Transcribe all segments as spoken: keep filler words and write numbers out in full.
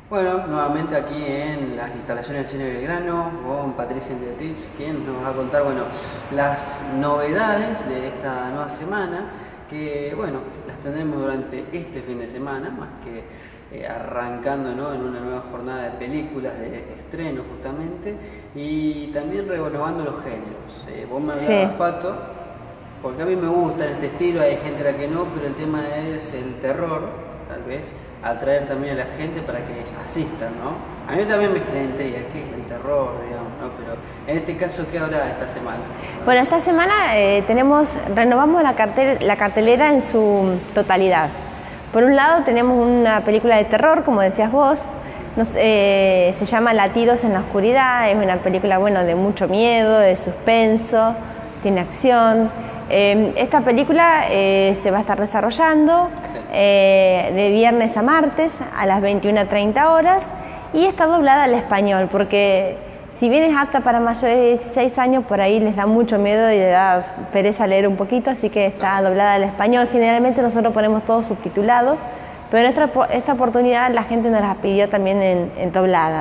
Bueno, nuevamente aquí en las instalaciones del Cine Belgrano con Patricia Endetich, quien nos va a contar, bueno, las novedades de esta nueva semana, que, bueno, las tendremos durante este fin de semana, más que eh, arrancando, ¿no?, en una nueva jornada de películas, de estreno justamente, y también renovando los géneros. Eh, vos me hablabas, sí, Pato, porque a mí me gusta este estilo, hay gente a la que no, pero el tema es el terror, tal vez atraer también a la gente para que asistan, ¿no? A mí también me genera intriga, ¿qué es el terror, digamos, ¿no? Pero en este caso, ¿qué habrá esta semana? Bueno, esta semana eh, tenemos, renovamos la, cartel, la cartelera en su totalidad. Por un lado tenemos una película de terror, como decías vos, nos, eh, se llama Latidos en la oscuridad, es una película, bueno, de mucho miedo, de suspenso, tiene acción. Eh, esta película eh, se va a estar desarrollando eh, de viernes a martes a las veintiuna treinta horas y está doblada al español, porque si bien es apta para mayores de dieciséis años, por ahí les da mucho miedo y les da pereza leer un poquito, así que está doblada al español. Generalmente nosotros ponemos todo subtitulado, pero en esta, esta oportunidad la gente nos la pidió también en, en doblada.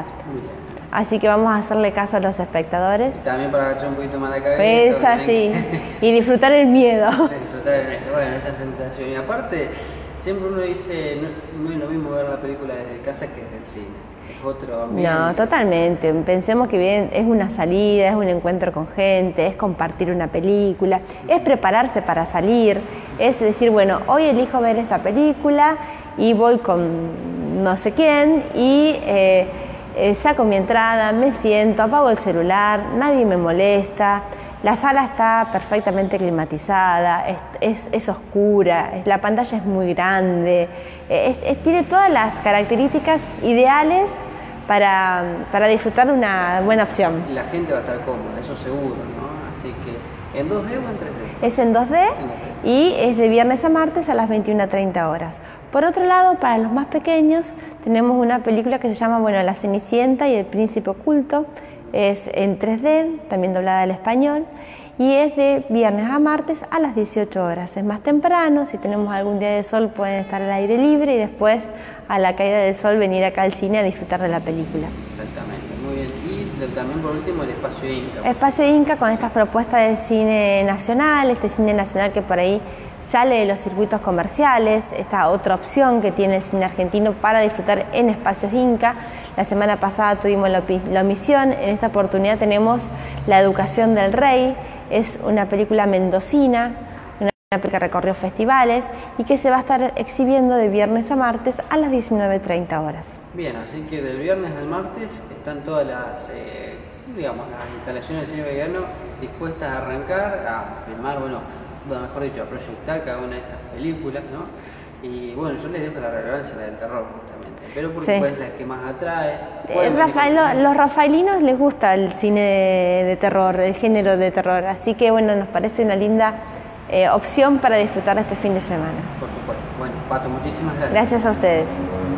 Así que vamos a hacerle caso a los espectadores. Y también para agachar un poquito más la cabeza. Pues así, y disfrutar el miedo. Disfrutar el, bueno, esa sensación. Y aparte, siempre uno dice, no, no es lo mismo ver la película desde casa que desde el cine. Es otro ambiente. No, totalmente. Pensemos que bien, es una salida, es un encuentro con gente, es compartir una película, es prepararse para salir, es decir, bueno, hoy elijo ver esta película y voy con no sé quién y... Eh, Eh, saco mi entrada, me siento, apago el celular, nadie me molesta, la sala está perfectamente climatizada, es, es, es oscura, es, la pantalla es muy grande, es, es, tiene todas las características ideales para, para disfrutar una buena opción. La gente va a estar cómoda, eso seguro, ¿no? Así que, ¿en dos D o en tres D? Es en dos D y es de viernes a martes a las veintiuna treinta horas. Por otro lado, para los más pequeños, tenemos una película que se llama, bueno, La Cenicienta y el Príncipe Oculto. Es en tres D, también doblada al español, y es de viernes a martes a las dieciocho horas. Es más temprano, si tenemos algún día de sol pueden estar al aire libre y después a la caída del sol venir acá al cine a disfrutar de la película. Exactamente, muy bien. Y también por último el Espacio Inca. Espacio Inca con estas propuestas de cine nacional, este cine nacional que por ahí sale de los circuitos comerciales, esta otra opción que tiene el cine argentino para disfrutar en Espacios Inca. La semana pasada tuvimos La Omisión, en esta oportunidad tenemos La Educación del Rey, es una película mendocina, una película que recorrió festivales y que se va a estar exhibiendo de viernes a martes a las diecinueve treinta horas. Bien, así que del viernes al martes están todas las, eh, digamos, las instalaciones del Cine Belgrano dispuestas a arrancar, a filmar, bueno, bueno, mejor dicho, a proyectar cada una de estas películas, ¿no? Y bueno, yo les dejo la relevancia, la del terror, justamente, pero porque sí, es la que más atrae. Eh, Rafael, los rafaelinos les gusta el cine de, de terror, el género de terror, así que bueno, nos parece una linda eh, opción para disfrutar este fin de semana. Por supuesto. Bueno, Pato, muchísimas gracias. Gracias a ustedes.